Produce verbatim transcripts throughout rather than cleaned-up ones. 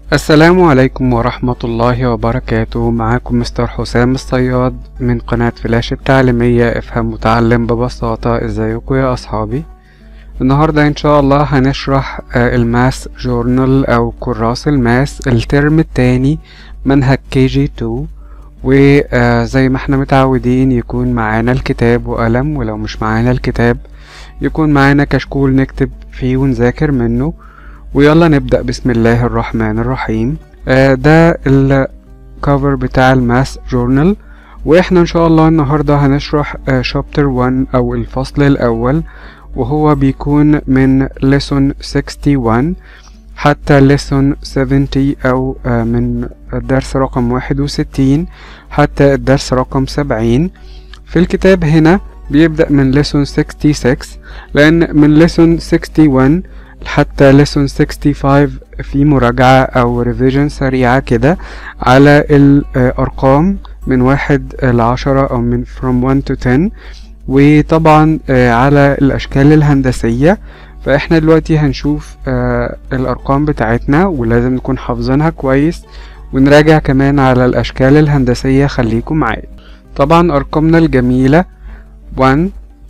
السلام عليكم ورحمة الله وبركاته. معاكم مستر حسام الصياد من قناة فلاش التعليمية افهم وتعلم ببساطة. ازيكم يا اصحابي؟ النهاردة ان شاء الله هنشرح الماس جورنال او كراس الماس الترم التاني منهج كي جي اتنين، وزي ما احنا متعودين يكون معانا الكتاب وقلم، ولو مش معانا الكتاب يكون معانا كشكول نكتب فيه ونذاكر منه. ويلا نبدأ بسم الله الرحمن الرحيم. آه ده الكفر بتاع الماس جورنال، واحنا ان شاء الله النهاردة هنشرح آه شابتر واحد او الفصل الاول، وهو بيكون من lesson واحد وستين حتى lesson سبعين، او آه من الدرس رقم واحد وستين حتى الدرس رقم سبعين. في الكتاب هنا بيبدأ من lesson ستة وستين، لان من lesson واحد وستين حتى lesson خمسة وستين في مراجعة او ريفيجن سريعة كده على الارقام من واحد لعشرة او من from one to ten، وطبعا على الاشكال الهندسية. فاحنا دلوقتي هنشوف الارقام بتاعتنا ولازم نكون حافظينها كويس، ونراجع كمان على الاشكال الهندسية. خليكم معايا. طبعا ارقامنا الجميلة one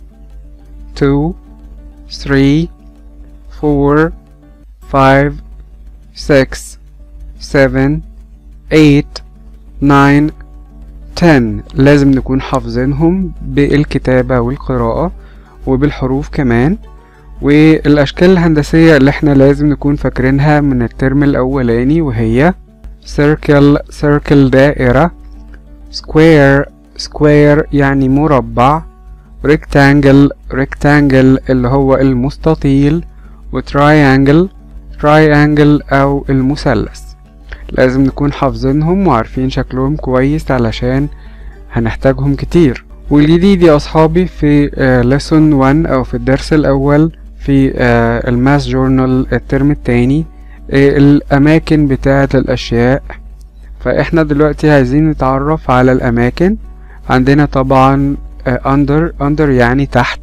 two three four five six seven eight nine ten لازم نكون حافظينهم بالكتابة والقراءة وبالحروف كمان. والأشكال الهندسية اللي احنا لازم نكون فاكرينها من الترم الأولاني وهي circle circle دائرة، square square يعني مربع، rectangle rectangle اللي هو المستطيل، وتراينجل تراينجل او المثلث. لازم نكون حافظينهم وعارفين شكلهم كويس علشان هنحتاجهم كتير. والجديد يا اصحابي في lesson واحد او في الدرس الاول في الماس جورنال الترم التاني الاماكن بتاعة الاشياء. فاحنا دلوقتي عايزين نتعرف على الاماكن. عندنا طبعا under under يعني تحت،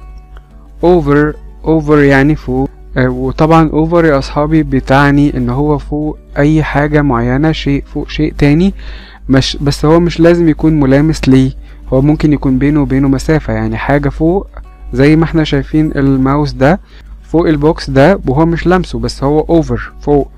over over يعني فوق، وطبعا over يا اصحابي بتعني ان هو فوق اي حاجة معينة، شيء فوق شيء تاني، مش بس هو مش لازم يكون ملامس ليه، هو ممكن يكون بينه وبينه مسافة. يعني حاجة فوق زي ما احنا شايفين الماوس ده فوق البوكس ده وهو مش لامسه، بس هو over فوق.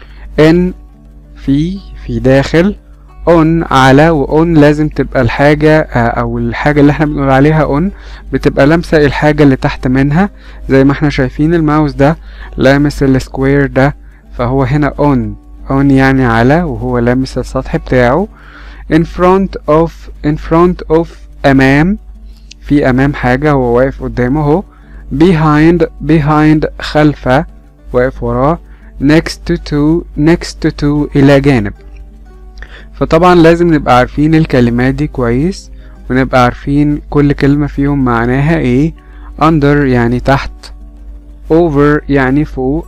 ان في في داخل، on على، وon لازم تبقى الحاجة او الحاجة اللي احنا بنقول عليها on بتبقى لامسة الحاجة اللي تحت منها. زي ما احنا شايفين الماوس ده لامس السكوير ده، فهو هنا on on يعني على، وهو لامس السطح بتاعه. in front of in front of امام، في امام حاجة هو واقف قدامه اهو. behind behind خلفه، واقف وراه. next to next to الى جانب. فطبعا لازم نبقى عارفين الكلمات دي كويس، ونبقى عارفين كل كلمة فيهم معناها ايه. under يعني تحت، over يعني فوق،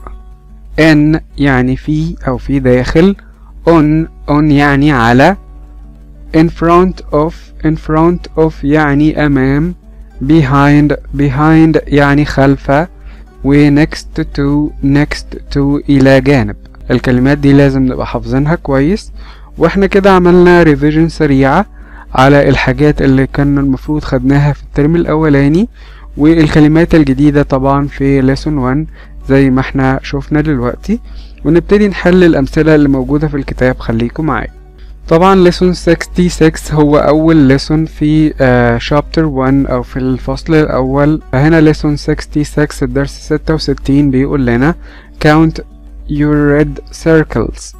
in يعني في او في داخل، on on يعني على، in front of in front of يعني امام، behind behind يعني خلفه، و next to next to الى جانب. الكلمات دي لازم نبقى حافظينها كويس. واحنا كده عملنا ريفيجن سريعة على الحاجات اللي كان المفروض خدناها في الترم الاولاني، والكلمات الجديدة طبعا في lesson واحد زي ما احنا شوفنا دلوقتي. ونبتدي نحل الامثلة اللي موجودة في الكتاب. خليكم معايا. طبعا lesson ستة وستين هو اول lesson في uh, chapter واحد او في الفصل الاول. فهنا lesson ستة وستين الدرس ستة وستين بيقول لنا count your red circles،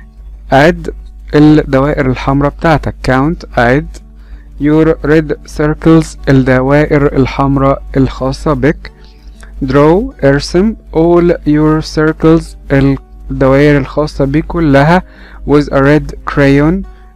عد الدوائر الحمراء بتاعتك. count عد your red circles الدوائر الحمراء الخاصة بك. draw ارسم all your circles الدوائر الخاصة بك كلها with a red crayon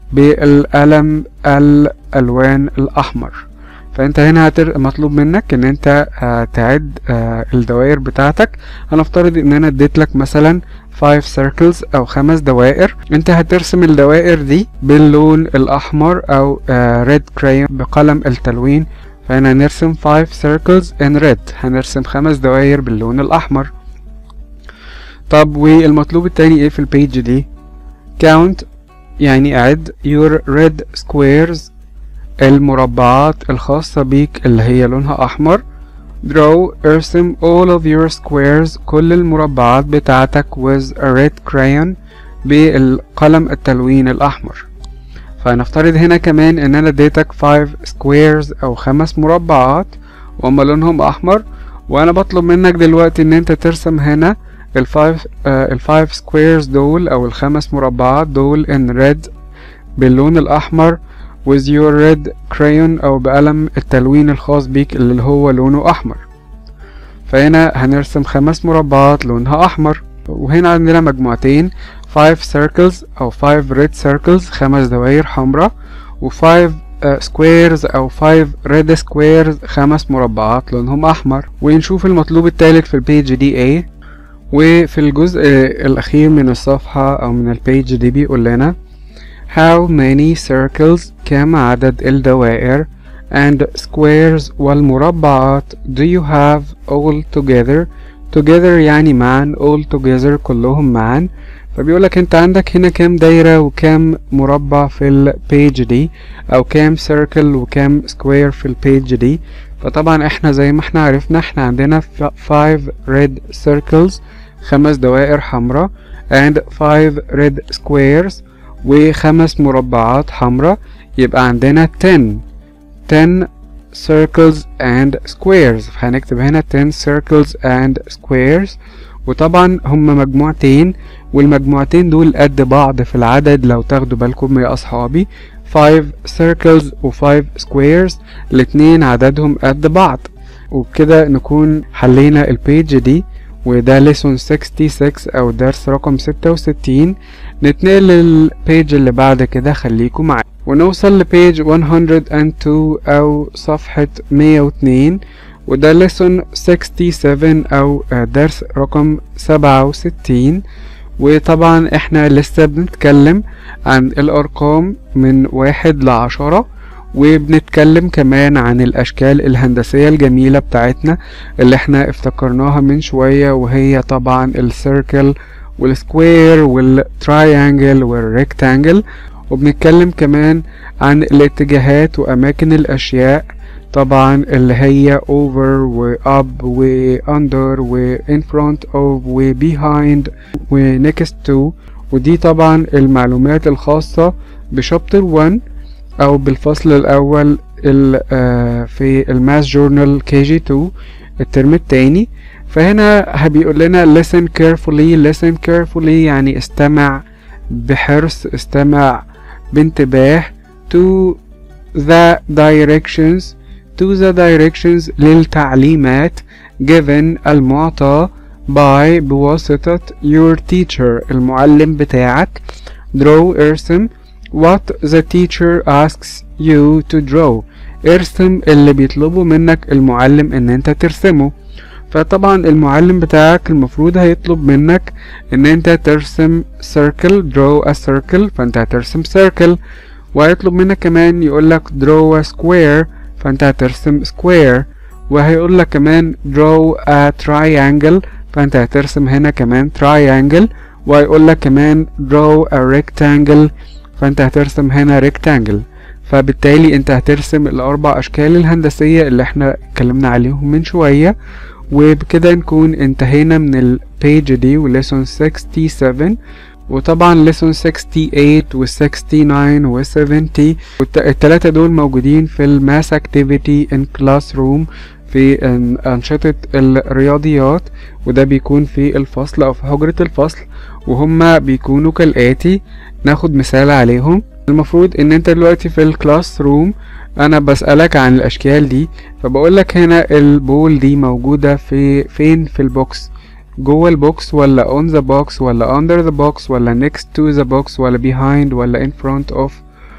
بالقلم الألوان الأحمر. فانت هنا هتر... مطلوب منك ان انت تعد الدوائر بتاعتك. هنفترض ان انا اديت لك مثلا five circles او خمس دوائر، انت هترسم الدوائر دي باللون الاحمر او red crayon بقلم التلوين. فهنا هنرسم five circles in red، هنرسم خمس دوائر باللون الاحمر. طب والمطلوب التاني ايه في البيج دي؟ count يعني اعد your red squares المربعات الخاصة بيك اللي هي لونها احمر. draw ارسم all of your squares كل المربعات بتاعتك with a red crayon بالقلم التلوين الاحمر. فنفترض هنا كمان ان انا اديتك five squares او خمس مربعات وهم لونهم احمر، وانا بطلب منك دلوقتي ان انت ترسم هنا الفايف آه الفايف سكويرز دول او الخمس مربعات دول in red باللون الاحمر with your red crayon او بقلم التلوين الخاص بيك اللي هو لونه احمر. فهنا هنرسم خمس مربعات لونها احمر، وهنا عندنا مجموعتين five circles او five red circles خمس دوائر حمراء، و five uh, squares او five red squares خمس مربعات لونهم احمر. ونشوف المطلوب الثالث في البيج دي ايه. وفي الجزء الاخير من الصفحة او من البيج دي بيقول لنا how many circles كم عدد الدوائر and squares والمربعات do you have all together. together يعني معا، all together كلهم معا. فبيقولك انت عندك هنا كام دايرة وكام مربع في البيج دي، او كام circle وكام square في البيج دي. فطبعا احنا زي ما احنا عرفنا احنا عندنا five red circles خمس دوائر حمراء and five red squares وخمس مربعات حمراء، يبقى عندنا ten ten circles and squares. فهنكتب هنا ten circles and squares. وطبعا هما مجموعتين والمجموعتين دول قد بعض في العدد لو تاخدوا بالكم يا اصحابي، five circles و five squares الاتنين عددهم قد بعض. وبكده نكون حلينا البيج دي، وده lesson ستة وستين او درس رقم ستة وستين. نتنقل للبيج اللي بعد كده، خليكم معايا ونوصل لبيج مية واتنين او صفحة مية واتنين، وده lesson سبعة وستين او درس رقم سبعة وستين. وطبعا احنا لسه بنتكلم عن الارقام من واحد لعشرة، وبنتكلم كمان عن الاشكال الهندسية الجميلة بتاعتنا اللي احنا افتكرناها من شوية، وهي طبعا السيركل والسكوير والتراينجل والريكتانجل. وبنتكلم كمان عن الاتجاهات واماكن الاشياء طبعا اللي هي over و up و under و in front of و behind و next to. ودي طبعا المعلومات الخاصة بشابتر واحد او بالفصل الاول في الماث جورنال كي جي اتنين الترم التاني. فهنا بيقول لنا listen carefully listen carefully يعني استمع بحرص، استمع بانتباه to the directions to the directions للتعليمات given المعطى by بواسطة your teacher المعلم بتاعك. draw ارسم what the teacher asks you to draw ارسم اللي بيطلبه منك المعلم ان انت ترسمه. فطبعا المعلم بتاعك المفروض هيطلب منك ان انت ترسم circle draw a circle فانت هترسم circle، وهيطلب منك كمان يقولك draw a square فانت هترسم square، وهيقولك كمان draw a triangle فانت هترسم هنا كمان triangle، وهيقولك كمان draw a rectangle فانت هترسم هنا rectangle. فبالتالي انت هترسم الاربع اشكال الهندسية اللي احنا اتكلمنا عليهم من شوية. وبكده نكون انتهينا من البيج دي وليسون ستة وستين، وطبعا ليسون تمانية وستين و تسعة وستين و سبعين التلاتة دول موجودين في الماس اكتيفيتي ان كلاس روم في انشطة الرياضيات، وده بيكون في الفصل او في حجرة الفصل، وهما بيكونوا كالاتي. ناخد مثال عليهم. المفروض ان انت دلوقتي في الكلاس روم انا بسألك عن الاشكال دي، فبقولك هنا البول دي موجودة في فين في البوكس، جوه البوكس ولا on the box ولا under the box ولا next to the box ولا behind ولا in front of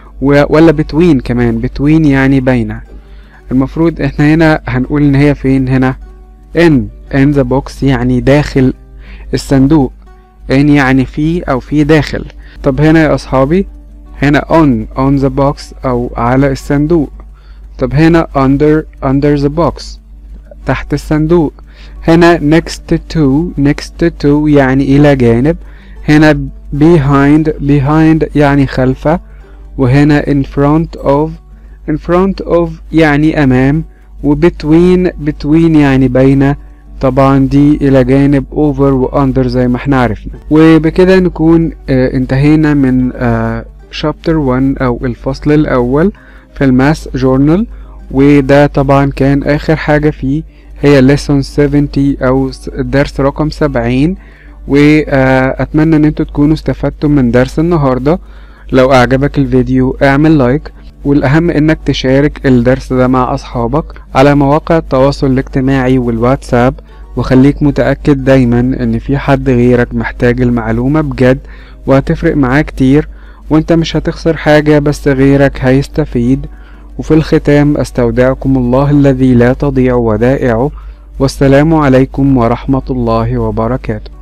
ولا between كمان. between يعني بين. المفروض احنا هنا هنقول ان هي فين هنا in in the box يعني داخل الصندوق، in يعني في او في داخل. طب هنا يا اصحابي هنا on on the box او على الصندوق. طب هنا under under the box تحت الصندوق. هنا next to next to يعني إلى جانب. هنا behind behind يعني خلفه. وهنا in front of in front of يعني أمام. و between between يعني بين. طبعا دي إلى جانب over و under زي ما احنا عرفنا. وبكده نكون اه انتهينا من اه chapter one أو الفصل الأول في الماس جورنال. وده طبعا كان آخر حاجة فيه، هي lesson سبعين أو الدرس رقم سبعين. وأتمنى ان انتوا تكونوا استفدتم من درس النهاردة. لو أعجبك الفيديو اعمل لايك، والأهم انك تشارك الدرس ده مع أصحابك على مواقع التواصل الاجتماعي والواتساب، وخليك متأكد دايما ان في حد غيرك محتاج المعلومة بجد، وهتفرق معاه كتير، وانت مش هتخسر حاجة بس غيرك هيستفيد. وفي الختام استودعكم الله الذي لا تضيع ودائعه، والسلام عليكم ورحمة الله وبركاته.